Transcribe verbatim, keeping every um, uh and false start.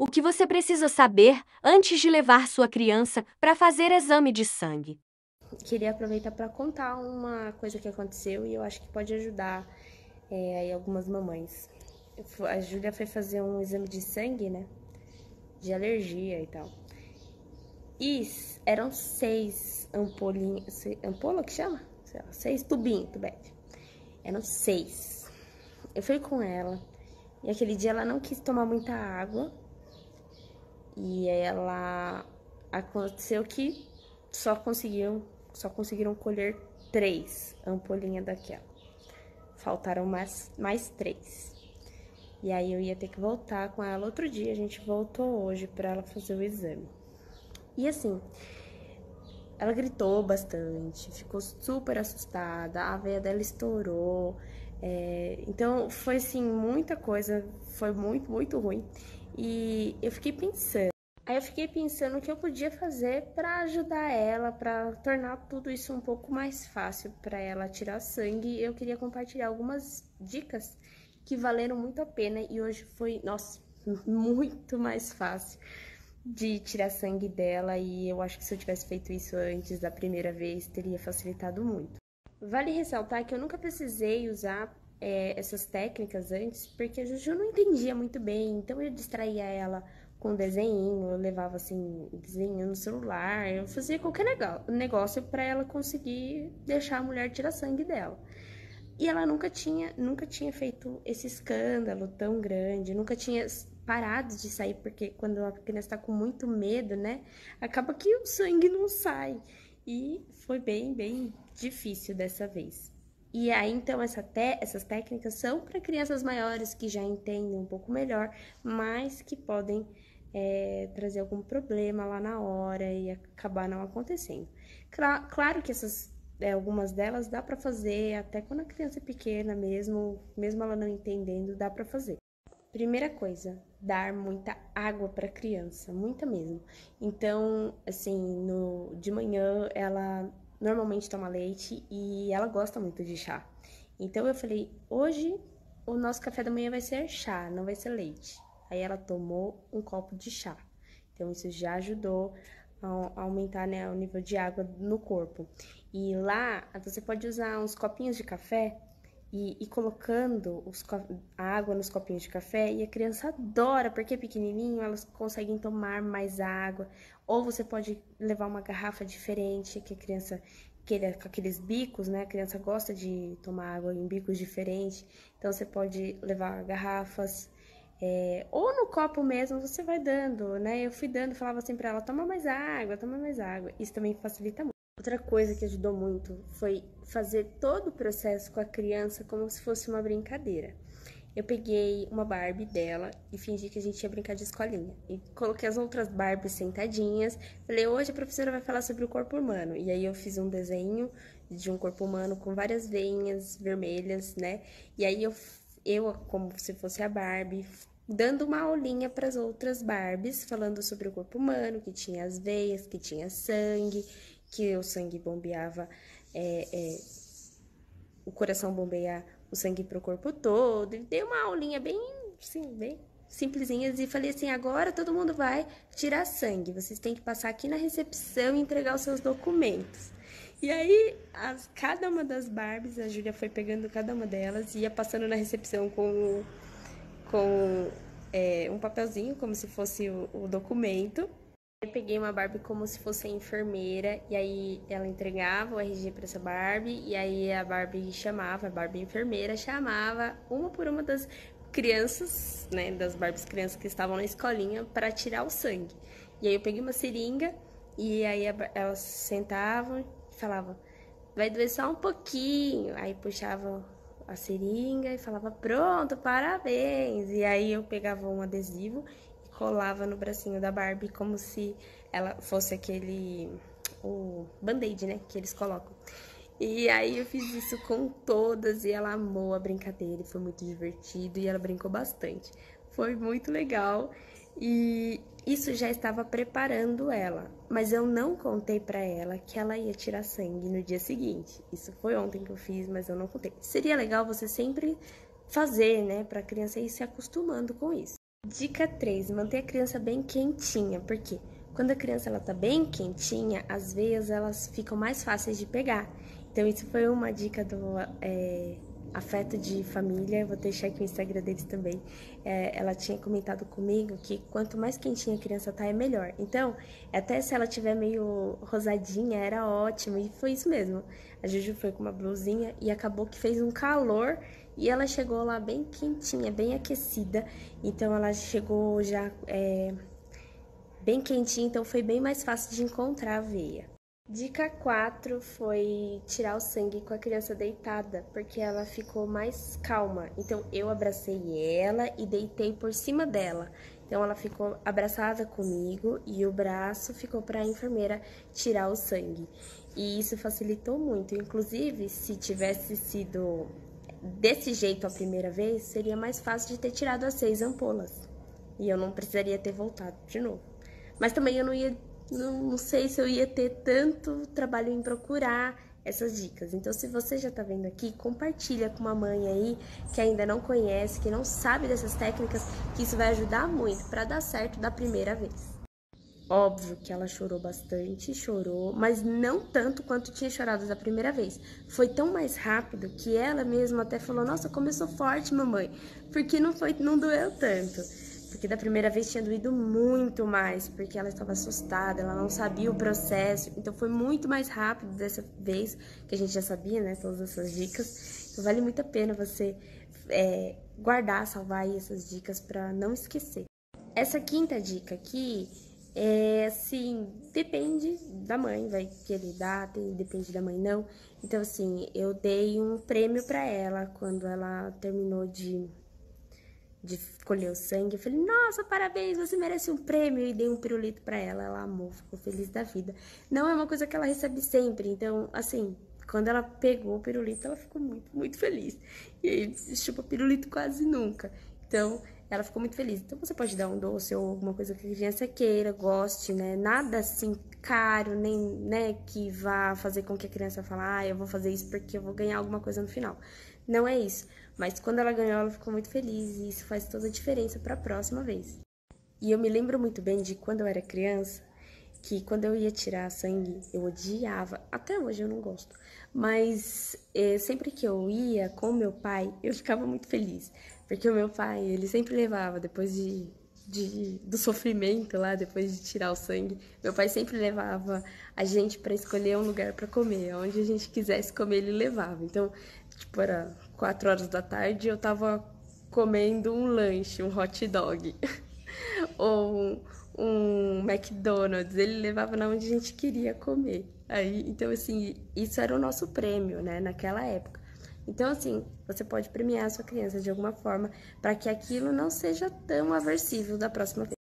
O que você precisa saber antes de levar sua criança para fazer exame de sangue? Queria aproveitar para contar uma coisa que aconteceu e eu acho que pode ajudar é, aí algumas mamães. A Júlia foi fazer um exame de sangue, né? De alergia e tal. E eram seis ampolinhas. Ampola que chama? Sei lá, seis tubinhos, tubete. Eram seis. Eu fui com ela. E aquele dia ela não quis tomar muita água. E ela. Aconteceu que só conseguiu. Só conseguiram colher três ampolinhas daquela. Faltaram mais, mais três. E aí eu ia ter que voltar com ela outro dia. A gente voltou hoje pra ela fazer o exame. E assim, ela gritou bastante, ficou super assustada, a veia dela estourou. É, então foi assim, muita coisa, foi muito, muito ruim. E eu fiquei pensando. Aí eu fiquei pensando o que eu podia fazer para ajudar ela, para tornar tudo isso um pouco mais fácil para ela tirar sangue. Eu queria compartilhar algumas dicas que valeram muito a pena e hoje foi, nossa, muito mais fácil de tirar sangue dela e eu acho que se eu tivesse feito isso antes da primeira vez, teria facilitado muito. Vale ressaltar que eu nunca precisei usar é, essas técnicas antes, porque a Juju não entendia muito bem, então eu distraía ela com desenho, eu levava assim, desenho no celular, eu fazia qualquer negócio para ela conseguir deixar a mulher tirar sangue dela. E ela nunca tinha, nunca tinha feito esse escândalo tão grande, nunca tinha parado de sair, porque quando a criança tá com muito medo, né, acaba que o sangue não sai. E foi bem, bem difícil dessa vez. E aí, então, essa te essas técnicas são para crianças maiores que já entendem um pouco melhor, mas que podem é, trazer algum problema lá na hora e acabar não acontecendo. Cla claro que essas é, algumas delas dá para fazer até quando a criança é pequena mesmo, mesmo ela não entendendo, dá para fazer. Primeira coisa, dar muita água para a criança, muita mesmo. Então, assim, no, de manhã ela normalmente toma leite e ela gosta muito de chá. Então eu falei, hoje o nosso café da manhã vai ser chá, não vai ser leite. Aí ela tomou um copo de chá. Então isso já ajudou a aumentar, né, o nível de água no corpo. E lá você pode usar uns copinhos de café e ir colocando os, a água nos copinhos de café e a criança adora, porque é pequenininho, elas conseguem tomar mais água. Ou você pode levar uma garrafa diferente, que a criança, aquele, com aqueles bicos, né? A criança gosta de tomar água em bicos diferentes. Então você pode levar garrafas, é, ou no copo mesmo você vai dando, né? Eu fui dando, falava assim pra ela, toma mais água, toma mais água. Isso também facilita muito. Outra coisa que ajudou muito foi fazer todo o processo com a criança como se fosse uma brincadeira. Eu peguei uma Barbie dela e fingi que a gente ia brincar de escolinha. E coloquei as outras Barbies sentadinhas. Falei, hoje a professora vai falar sobre o corpo humano. E aí eu fiz um desenho de um corpo humano com várias veinhas vermelhas, né? E aí eu, eu como se fosse a Barbie, dando uma aulinha para as outras Barbies, falando sobre o corpo humano, que tinha as veias, que tinha sangue, que o sangue bombeava, é, é, o coração bombeia o sangue para o corpo todo. E dei uma aulinha bem, assim, bem simplesinha e falei assim, agora todo mundo vai tirar sangue. Vocês têm que passar aqui na recepção e entregar os seus documentos. E aí, as, cada uma das Barbies, a Júlia foi pegando cada uma delas e ia passando na recepção com, com é, um papelzinho, como se fosse o, o documento. Eu peguei uma Barbie como se fosse a enfermeira, e aí ela entregava o R G para essa Barbie, e aí a Barbie chamava, a Barbie enfermeira chamava uma por uma das crianças, né, das Barbies crianças que estavam na escolinha para tirar o sangue. E aí eu peguei uma seringa, e aí elas sentavam e falavam, vai doer só um pouquinho. Aí puxavam a seringa e falava, pronto, parabéns. E aí eu pegava um adesivo colava no bracinho da Barbie como se ela fosse aquele o band-aid, né, que eles colocam. E aí eu fiz isso com todas e ela amou a brincadeira, foi muito divertido e ela brincou bastante. Foi muito legal e isso já estava preparando ela, mas eu não contei para ela que ela ia tirar sangue no dia seguinte. Isso foi ontem que eu fiz, mas eu não contei. Seria legal você sempre fazer, né, para a criança ir se acostumando com isso. Dica três, manter a criança bem quentinha, porque quando a criança ela tá bem quentinha, as veias elas ficam mais fáceis de pegar. Então isso foi uma dica do é, Afeto de Família, vou deixar aqui o Instagram deles também. É, ela tinha comentado comigo que quanto mais quentinha a criança tá, é melhor. Então, até se ela tiver meio rosadinha, era ótimo, e foi isso mesmo. A Juju foi com uma blusinha e acabou que fez um calor, e ela chegou lá bem quentinha, bem aquecida, então ela chegou já é, bem quentinha, então foi bem mais fácil de encontrar a veia. Dica quatro foi tirar o sangue com a criança deitada, porque ela ficou mais calma. Então eu abracei ela e deitei por cima dela. Então ela ficou abraçada comigo e o braço ficou para a enfermeira tirar o sangue. E isso facilitou muito. Inclusive, se tivesse sido desse jeito a primeira vez, seria mais fácil de ter tirado as seis ampolas. E eu não precisaria ter voltado de novo. Mas também eu não ia, não, não sei se eu ia ter tanto trabalho em procurar essas dicas. Então, se você já tá vendo aqui, compartilha com uma mãe aí que ainda não conhece, que não sabe dessas técnicas, que isso vai ajudar muito para dar certo da primeira vez. Óbvio que ela chorou bastante, chorou, mas não tanto quanto tinha chorado da primeira vez. Foi tão mais rápido que ela mesma até falou: nossa, como eu sou forte, mamãe, porque não foi, não doeu tanto. Porque da primeira vez tinha doído muito mais, porque ela estava assustada, ela não sabia o processo. Então foi muito mais rápido dessa vez, que a gente já sabia, né, todas essas dicas. Então vale muito a pena você é, guardar, salvar aí essas dicas para não esquecer. Essa quinta dica aqui é assim, depende da mãe, vai querer dar, depende da mãe não. Então assim, eu dei um prêmio para ela quando ela terminou de de colher o sangue. Eu falei: nossa, parabéns, você merece um prêmio. E dei um pirulito pra ela, ela amou, ficou feliz da vida. Não é uma coisa que ela recebe sempre, então, assim, quando ela pegou o pirulito, ela ficou muito, muito feliz. E aí, chupa pirulito quase nunca. Então, ela ficou muito feliz. Então, você pode dar um doce ou alguma coisa que a criança queira, goste, né? Nada, assim, caro, nem, né, que vá fazer com que a criança fale: ah, eu vou fazer isso porque eu vou ganhar alguma coisa no final. Não é isso. Mas quando ela ganhou, ela ficou muito feliz e isso faz toda a diferença para a próxima vez. E eu me lembro muito bem de quando eu era criança, que quando eu ia tirar sangue, eu odiava. Até hoje eu não gosto. Mas eh, sempre que eu ia com meu pai, eu ficava muito feliz. Porque o meu pai, ele sempre levava, depois de, de, do sofrimento lá, depois de tirar o sangue, meu pai sempre levava a gente para escolher um lugar para comer. Onde a gente quisesse comer, ele levava. Então, tipo, era quatro horas da tarde, eu tava comendo um lanche, um hot dog, ou um, um McDonald's, ele levava na onde a gente queria comer. Aí, então, assim, isso era o nosso prêmio, né, naquela época. Então, assim, você pode premiar a sua criança de alguma forma para que aquilo não seja tão aversivo da próxima vez.